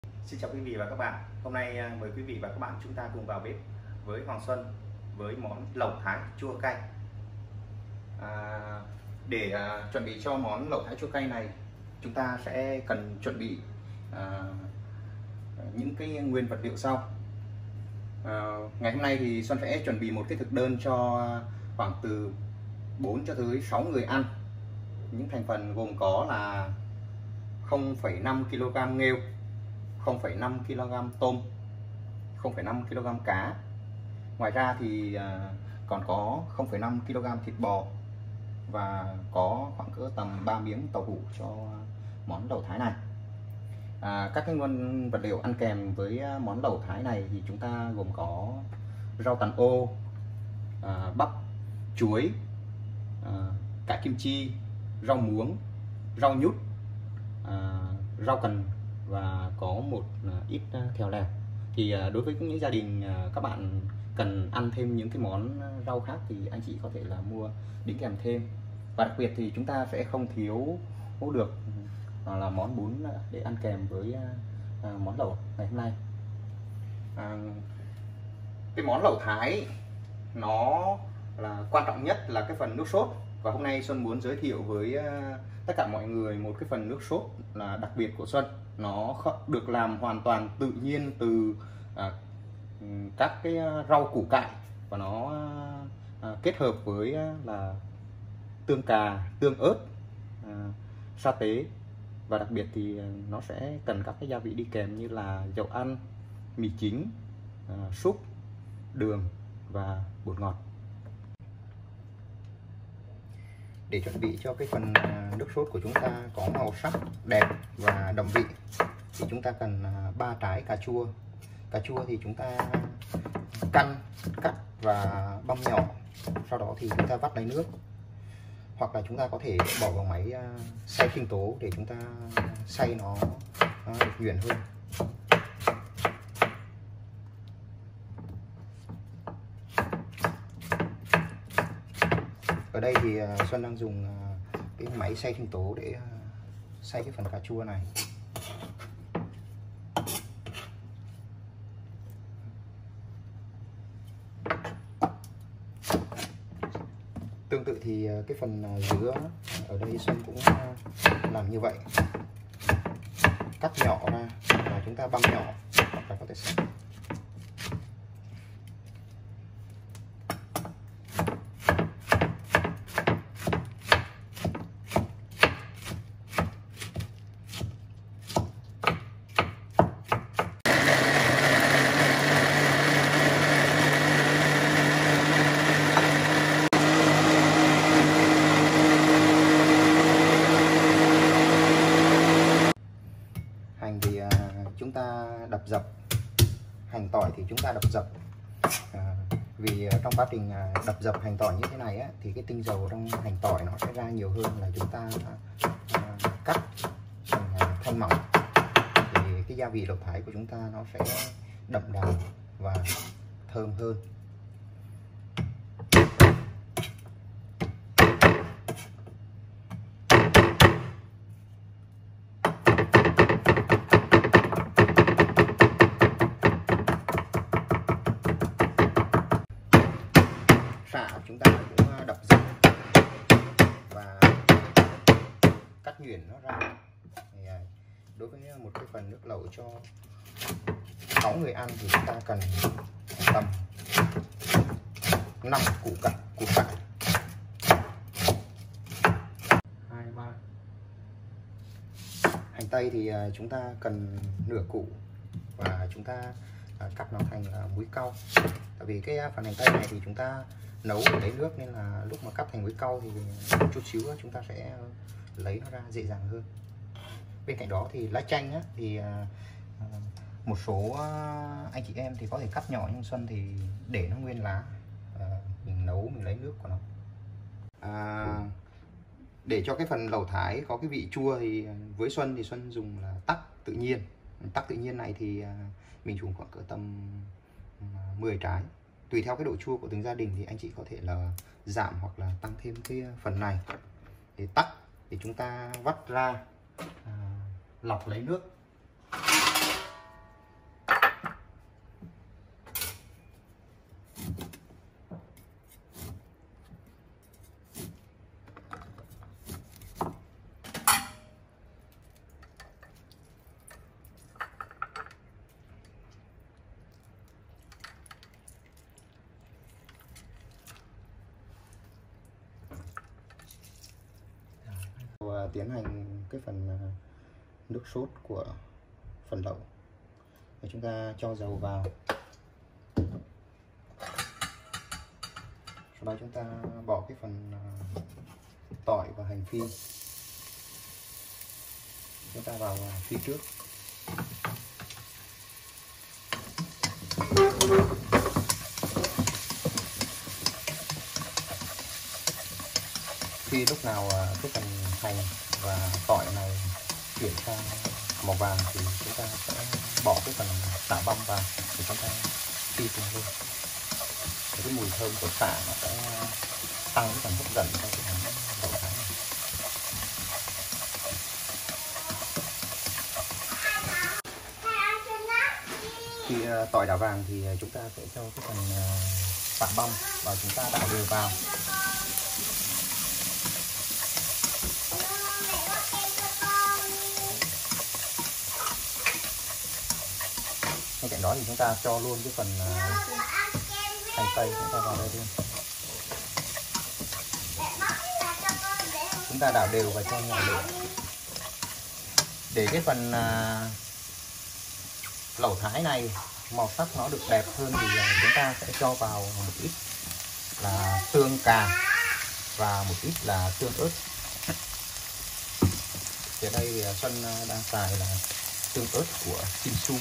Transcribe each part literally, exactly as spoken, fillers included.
Xin chào quý vị và các bạn. Hôm nay mời quý vị và các bạn chúng ta cùng vào bếp với Hoàng Xuân với món lẩu Thái chua cay. À, để à, chuẩn bị cho món lẩu Thái chua cay này, chúng ta sẽ cần chuẩn bị à, những cái nguyên vật liệu sau. À, ngày hôm nay thì Xuân sẽ chuẩn bị một cái thực đơn cho khoảng từ bốn cho tới sáu người ăn. Những thành phần gồm có là không phẩy năm ki lô gam nghêu, không phẩy năm ki lô gam tôm, không phẩy năm ki lô gam cá. Ngoài ra thì còn có không phẩy năm ki lô gam thịt bò và có khoảng cỡ tầm ba miếng tàu hũ cho món lẩu Thái này. À, các cái nguyên vật liệu ăn kèm với món lẩu Thái này thì chúng ta gồm có rau tàn ô, à, bắp, chuối, à, cải kim chi, rau muống, rau nhút, à, rau cần và có một ít thèo lèo. Thì đối với những gia đình các bạn cần ăn thêm những cái món rau khác thì anh chị có thể là mua đính kèm thêm. Và đặc biệt thì chúng ta sẽ không thiếu được là món bún để ăn kèm với món lẩu ngày hôm nay. À, cái món lẩu Thái nó là quan trọng nhất là cái phần nước sốt, và hôm nay Xuân muốn giới thiệu với tất cả mọi người một cái phần nước sốt là đặc biệt của Xuân. Nó được làm hoàn toàn tự nhiên từ à, các cái rau củ cải, và nó à, kết hợp với là tương cà, tương ớt, à, sa tế, và đặc biệt thì nó sẽ cần các cái gia vị đi kèm như là dầu ăn, mì chính, à, súp, đường và bột ngọt. Để chuẩn bị cho cái phần nước sốt của chúng ta có màu sắc đẹp và đậm vị thì chúng ta cần ba trái cà chua. Cà chua thì chúng ta căn, cắt và băm nhỏ, sau đó thì chúng ta vắt lấy nước, hoặc là chúng ta có thể bỏ vào máy xay sinh tố để chúng ta xay nó, nó được nhuyễn hơn. Ở đây thì Xuân đang dùng cái máy xay sinh tố để xay cái phần cà chua này. Tương tự thì cái phần dứa ở đây Xuân cũng làm như vậy, cắt nhỏ ra và chúng ta băm nhỏ, hoặc là có thể xay. Hành thì chúng ta đập dập, hành tỏi thì chúng ta đập dập. À, vì trong quá trình đập dập hành tỏi như thế này á, thì cái tinh dầu trong hành tỏi nó sẽ ra nhiều hơn là chúng ta à, cắt thành thân mỏng. Thì cái gia vị lẩu Thái của chúng ta nó sẽ đậm đà và thơm hơn. Sả chúng ta cũng đập dập và cắt nhuyễn nó ra. Thì đối với một cái phần nước lẩu cho sáu người ăn thì chúng ta cần tầm năm củ cải, củ cải hai ba. Hành tây thì chúng ta cần nửa củ và chúng ta cắt nó thành múi cau. Tại vì cái phần hành tây này thì chúng ta nấu để lấy nước, nên là lúc mà cắt thành múi cau thì chút xíu chúng ta sẽ lấy nó ra dễ dàng hơn. Bên cạnh đó thì lá chanh á, thì một số anh chị em thì có thể cắt nhỏ, nhưng Xuân thì để nó nguyên lá, mình nấu mình lấy nước của nó. À, để cho cái phần lẩu Thái có cái vị chua thì với Xuân thì Xuân dùng là tắc tự nhiên. Tắc tự nhiên này thì mình dùng khoảng cỡ tầm mười trái. Tùy theo cái độ chua của từng gia đình thì anh chị có thể là giảm hoặc là tăng thêm cái phần này. Để tắc thì chúng ta vắt ra, à, lọc lấy nước. tiến hành cái phần nước sốt của phần lẩu. Và chúng ta cho dầu vào, sau đó chúng ta bỏ cái phần tỏi và hành phi, chúng ta vào phi trước. Khi lúc nào cái phần hành và tỏi này chuyển sang màu vàng thì chúng ta sẽ bỏ cái phần xả băm vào để chúng ta phi cùng luôn. Thì cái mùi thơm của xả nó sẽ tăng cái phần hấp dẫn cho cái món lẩu thái này. Khi tỏi đã vàng thì chúng ta sẽ cho cái phần xả băm và chúng ta đảo đều vào. Bên cạnh đó thì chúng ta cho luôn cái phần hành tây chúng ta vào đây luôn. Chúng ta đảo đều và cho nhỏ lửa. Để cái phần lẩu thái này màu sắc nó được đẹp hơn thì chúng ta sẽ cho vào một ít là xương cà và một ít là xương ớt. Thì ở đây thì Xuân đang xài là xương ớt của Chinsu.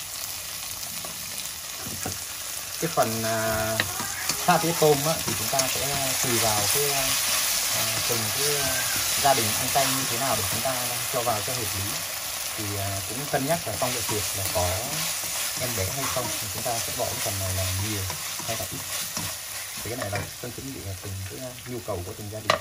Cái phần uh, sa tía tôm á, thì chúng ta sẽ tùy vào cái uh, từng cái gia đình ăn canh như thế nào để chúng ta cho vào cho hợp lý. Thì uh, cũng cân nhắc là trong việc là có em bé hay không thì chúng ta sẽ bỏ cái phần này là nhiều hay là ít. Thì cái này là Xuân chuẩn bị là từng cái nhu cầu của từng gia đình.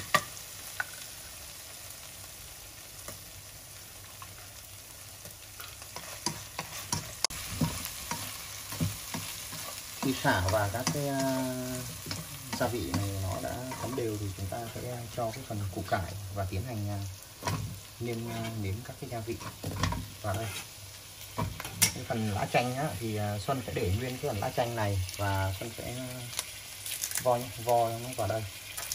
Khi xả và các cái uh, gia vị này nó đã thấm đều thì chúng ta sẽ cho cái phần củ cải và tiến hành uh, nêm uh, nếm các cái gia vị vào đây. Cái phần lá chanh á, thì uh, Xuân sẽ để nguyên cái phần lá chanh này và Xuân sẽ uh, vo vo nó vào đây.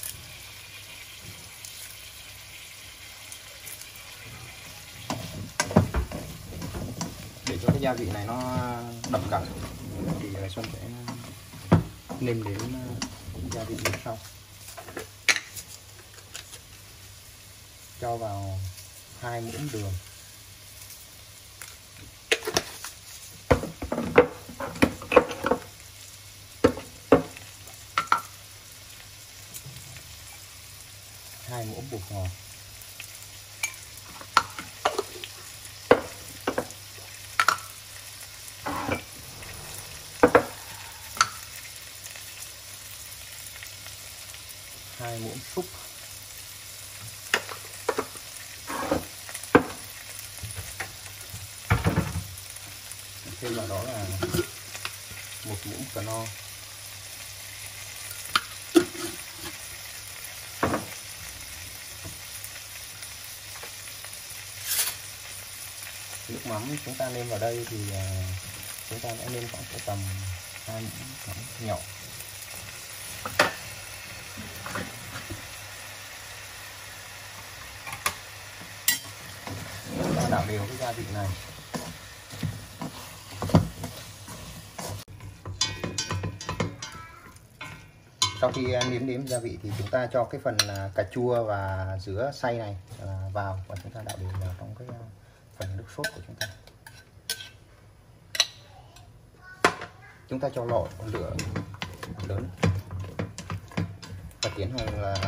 Để cho cái gia vị này nó đậm đậm thì Xuân sẽ nêm đến gia vị như sau. Cho vào hai muỗng đường, hai muỗng bột ngọt, hai muỗng súp, thêm vào đó là một muỗng cà no, nước mắm chúng ta nêm vào đây thì chúng ta sẽ nêm khoảng tầm hai muỗng mắm nhỏ. Đảo đều cái gia vị này. Sau khi nếm nếm gia vị thì chúng ta cho cái phần cà chua và dứa xay này vào và chúng ta đảo đều vào trong cái phần nước sốt của chúng ta. Chúng ta cho lò lửa lớn và tiến hành là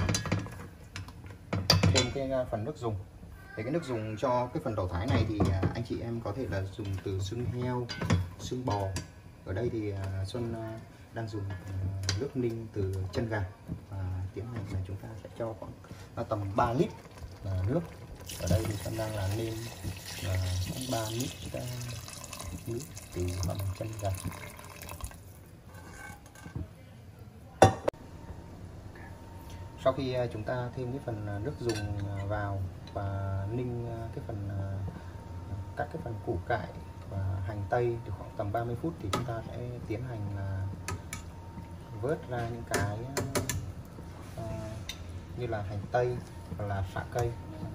thêm cái phần nước dùng. Để cái nước dùng cho cái phần lẩu thái này thì anh chị em có thể là dùng từ xương heo, xương bò. Ở đây thì Xuân đang dùng nước ninh từ chân gà và tiến hành là chúng ta sẽ cho khoảng tầm ba lít là nước. Ở đây thì Xuân đang là nêm là ba lít nước từ bằng chân gà. Sau khi chúng ta thêm cái phần nước dùng vào và ninh cái phần các cái phần củ cải và hành tây được khoảng tầm ba mươi phút thì chúng ta sẽ tiến hành là vớt ra những cái uh, như là hành tây hoặc là sả cây.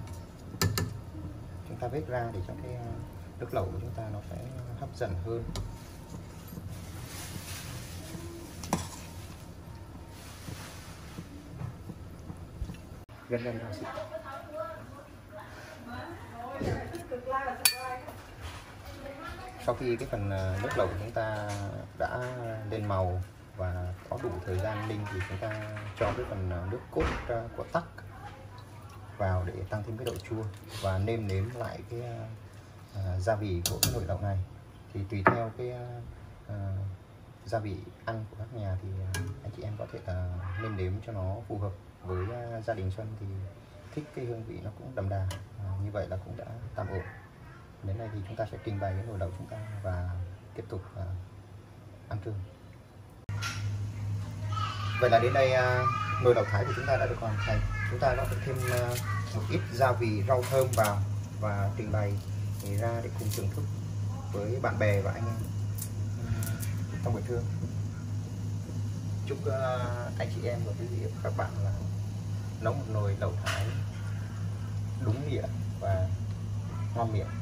Chúng ta vết ra để cho cái nước lẩu của chúng ta nó sẽ hấp dẫn hơn. Gân gân rau xịt. Sau khi cái phần nước lẩu của chúng ta đã lên màu và có đủ thời gian ninh thì chúng ta cho cái phần nước cốt của tắc vào để tăng thêm cái độ chua và nêm nếm lại cái uh, gia vị của cái nồi lẩu này. Thì tùy theo cái uh, gia vị ăn của các nhà thì uh, anh chị em có thể là nêm nếm cho nó phù hợp. Với uh, gia đình Xuân thì thích cái hương vị nó cũng đậm đà, uh, như vậy là cũng đã tạm ổn. Đến đây thì chúng ta sẽ trình bày cái nồi lẩu chúng ta và tiếp tục uh, ăn trưa. Vậy là đến đây uh, nồi lẩu Thái của chúng ta đã được hoàn thành. Chúng ta có thể thêm uh, một ít gia vị rau thơm vào và trình bày để ra để cùng thưởng thức với bạn bè và anh em uh, trong buổi trưa. Chúc uh, anh chị em và quý vị và các bạn là nấu một nồi lẩu Thái đúng nghĩa và ngon miệng.